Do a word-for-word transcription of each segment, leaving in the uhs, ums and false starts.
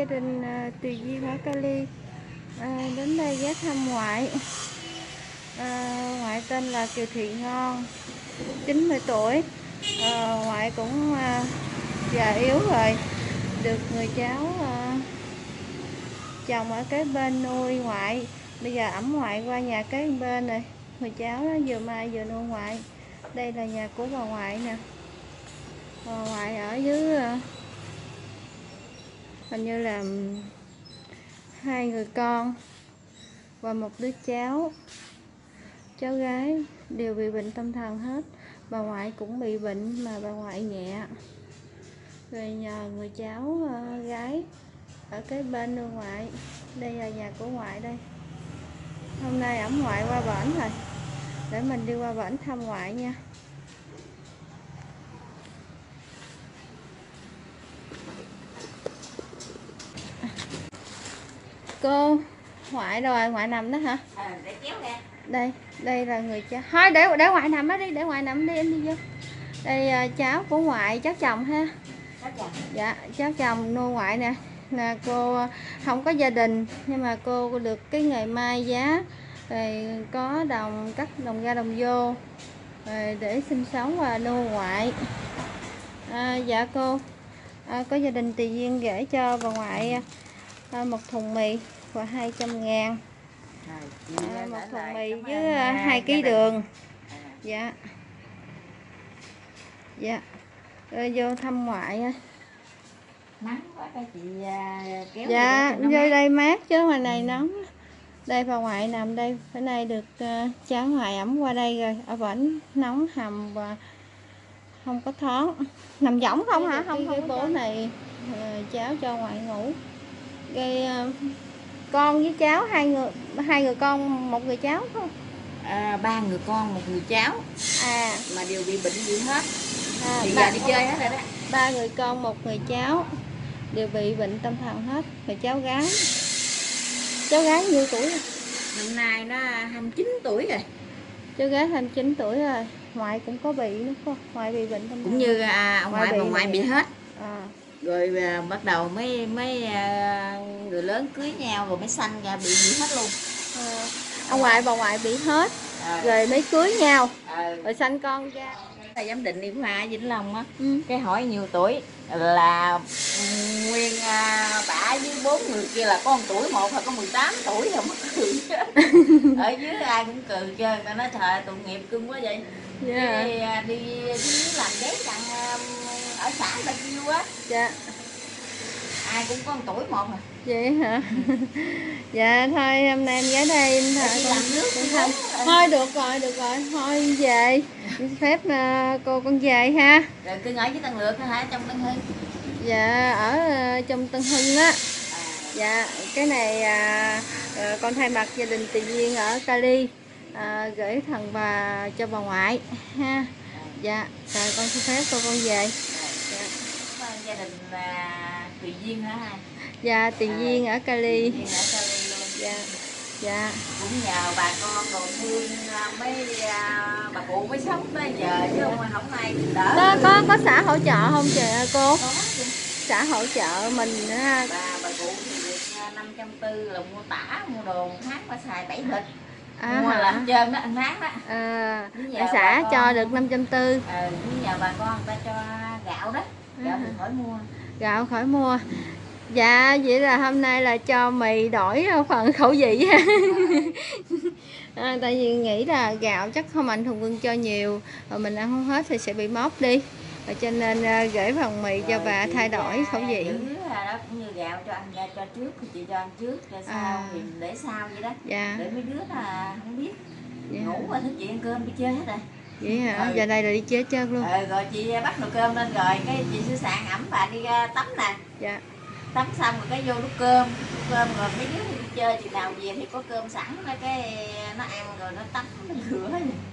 gia đình à, Tùy Duyên ở Cali à, đến đây ghé thăm ngoại. À, ngoại tên là Kiều Thị Ngon, chín mươi tuổi. À, ngoại cũng à, già yếu rồi, được người cháu à, chồng ở cái bên nuôi ngoại. Bây giờ ẵm ngoại qua nhà cái bên này, người cháu đó vừa mai vừa nuôi ngoại. Đây là nhà của bà ngoại nè. Bà ngoại ở dưới à, hình như là hai người con và một đứa cháu. Cháu gái đều bị bệnh tâm thần hết. Bà ngoại cũng bị bệnh mà bà ngoại nhẹ. Rồi nhờ người cháu uh, gái ở cái bên nuôi ngoại. Đây là nhà của ngoại đây. Hôm nay ẵm ngoại qua bển rồi, để mình đi qua bển thăm ngoại nha. Cô, ngoại rồi, ngoại nằm đó hả? À, để kéo ra. Đây, đây là người cháu. Thôi để để ngoại nằm đó đi, để ngoại nằm đi, em đi vô. Đây uh, cháu của ngoại, cháu chồng ha. Cháu chồng. Dạ, cháu chồng nuôi ngoại nè. Nè cô không có gia đình nhưng mà cô được cái nghề may giá, rồi có đồng cắt đồng ra đồng vô rồi để sinh sống và nuôi ngoại. À, dạ cô à, có gia đình Tùy Duyên gửi cho bà ngoại à, một thùng mì và hai trăm ngàn. À, một thùng mì với hai ký đường. Dạ. Dạ. Rồi vô thăm ngoại. Nắng quá cái chị kéo. Dạ, vô đây mát chứ ngoài này nóng. Đây bà ngoại nằm đây, bữa nay được uh, cháu ngoại ẩm qua đây rồi, ở bển nóng hầm và không có thoáng. Nằm võng không hả? Không, cái bố này uh, cháu cho ngoại ngủ. Rồi uh, con với cháu hai người hai người con một người cháu không? À, ba người con một người cháu. À mà đều bị bệnh gì hết. À, thì giờ đi chơi hết rồi đó. Ba người con một người cháu đều bị bệnh tâm thần hết. Rồi cháu gái. Cháu gái nhiêu tuổi rồi? Năm nay nó hai mươi chín tuổi rồi. Cháu gái hai mươi chín tuổi rồi. Ngoại cũng có bị nữa không? Ngoại bị bệnh tâm thần. Cũng như à, ông ngoại bà ngoại bị hết. À. Rồi à, bắt đầu mấy mấy à, người lớn cưới nhau rồi mới sanh ra bị gì hết luôn. À, ông ngoại bà ngoại bị hết. À. Rồi mới cưới nhau. À. Rồi sanh con ra. Là giám định y khoa ở Vĩnh Long á. Ừ. Cái hỏi nhiều tuổi là nguyên à, bả với bốn người kia là có một tuổi một hay có mười tám tuổi rồi mất cười. Ở dưới ai cũng cười chơi, ta nói trời tội nghiệp cưng quá vậy. Yeah. Đi, à, đi đi làm giấy đặng ở xã bao nhiêu á. Dạ. Ai cũng có một tuổi một à. Vậy hả? Dạ thôi hôm nay em ghé đây em thả con nước con thôi được rồi được rồi thôi về phép uh, cô con về ha. Rồi cưng ở với Tân Lược hả, trong Tân Hưng? Dạ ở uh, trong Tân Hưng á. À. Dạ cái này uh, uh, con thay mặt gia đình Tùy Duyên ở Cali uh, gửi thần bà cho bà ngoại ha. Dạ rồi con xin phép cô con về. Dạ. Gia đình là Tùy Duyên hả hai? Dạ Tùy Duyên ở Cali. Tùy Duyên ở Cali luôn. Dạ. Dạ. Cũng nhờ bà con đồ thương mấy bà cụ mới sống tới giờ chứ không không ai đỡ. Có có có xã hỗ trợ không chị cô? Có. Xã hỗ trợ mình ha. Bà bà cụ thì được năm trăm tư là mua tả mua đồ một tháng phải xài bảy bịch. À, mua là hết trơn đó, ăn tháng đó. À, xã con, cho được năm trăm tư. Ừ, nhờ bà con người ta cho gạo đó. Gạo thì khỏi mua. Gạo khỏi mua. Dạ vậy là hôm nay là cho mì đổi phần khẩu vị ha. À, tại vì nghĩ là gạo chắc không mạnh thường quân cho nhiều rồi mình ăn không hết thì sẽ bị móc đi, và cho nên uh, gửi phần mì cho bà thay đổi khẩu vị. Đó cũng như gạo cho ăn ra cho trước thì chị cho ăn trước cho sau à. Thì để sau vậy đó. Dạ. Để mấy đứa là không biết. Dạ. Ngủ mà thức chị ăn cơm đi chơi hết rồi. Vậy hả? Ừ. Giờ đây là đi chơi chơi luôn. Ừ, rồi chị bắt nồi cơm lên rồi cái chị sửa soạn ẩm bà đi ra tắm nè. Dạ. Tắm xong rồi cái vô nấu cơm, nấu cơm rồi mấy đứa đi chơi chị nào về thì có cơm sẵn đó, cái nó ăn rồi nó tắm nó rửa.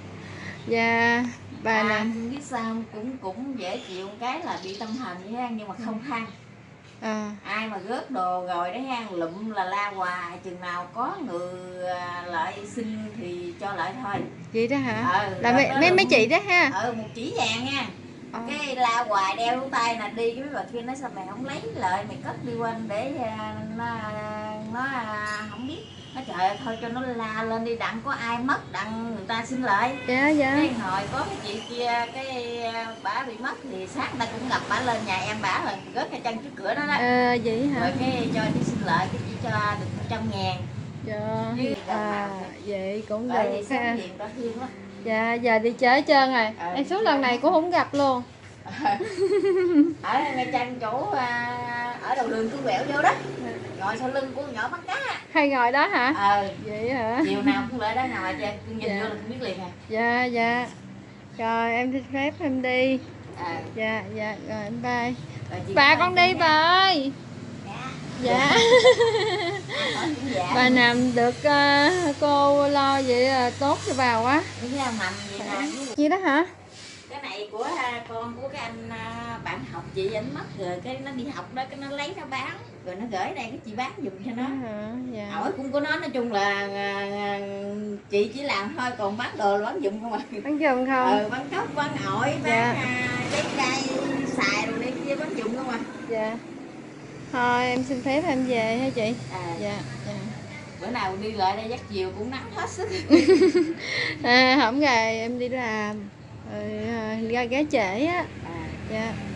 Dạ bà à, nè biết sao cũng cũng dễ chịu cái là bị tâm thần vậy ha, nhưng mà không than. À. Ai mà gớt đồ rồi đấy ha, lụm là la hoài, chừng nào có người lại xin thì cho lại thôi. Vậy đó hả? Ừ, là mấy mấy mấy chị đó ha. Ừ, một chỉ vàng nha. Ờ. Cái la hoài đeo lỗ tay nè, đi cái mấy bà kia nói sao mày không lấy lại mày cất đi quên để à, nó nó à, không biết. Nó trời ơi, thôi cho nó la lên đi, đặng có ai mất đặng người ta xin lại. Dạ dạ. Cái hồi có cái chị kia cái à, bả bị mất thì sáng ta cũng gặp bả lên nhà em bả là gớt cái chân trước cửa đó đó. À, vậy hả? Rồi cái cho đi xin lại cái chỉ cho được một trăm ngàn. Dạ. À, vậy cũng Bởi được vì sống ha. liền đó thương lắm. Dạ, giờ đi chơi hết trơn rồi. Ờ, Em xuống lần này cũng không gặp luôn. Ở ngay chân chỗ à, ở đầu đường cứ quẹo vô đó, ngồi sau lưng của nhỏ bắt cá. Hay ngồi đó hả? Ờ, Vậy hả? chiều nào cũng lại đó ngồi chơi, cứ nhìn Dạ. vô là cũng biết liền à. Dạ dạ. Rồi em xin phép em đi. À, Dạ dạ rồi em bye. rồi chị Bà có con ai đi nha. bà ơi. Dạ. Dạ. Hỏi cũng dạ. Bà làm được uh, cô lo vậy là tốt cho bà quá. Những cái mầm vậy nè. Gì đó hả? Cái này của à, con của cái anh à, bạn học chị ảnh mất rồi, cái nó đi học đó, cái nó lấy nó bán rồi nó gửi đây cái chị bán giùm cho nó. Hả? Dạ. Hỏi cũng có nói nói chung là à, à, chị chỉ làm thôi, còn bán đồ là bán giùm không à. Bán giùm không? Ừ, bán cốc, bán ổi, bán Dạ. à, trái cây xài rồi đây kia bán giùm không à. Dạ. Thôi em xin phép em về hả chị? À, Dạ. Dạ. bữa nào đi lại đây dắt chiều cũng nắng hết sức. À, không ngày em đi làm rồi à, ra ghé trễ á. À. Dạ.